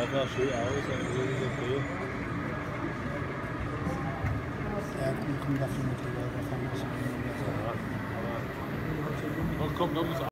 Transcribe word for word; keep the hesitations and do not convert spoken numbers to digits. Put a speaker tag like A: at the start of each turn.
A: nachher schön aus, dann ist es okay.
B: Ja, kommt dafür mit drüber.
A: Ja, aber noch kommt noch das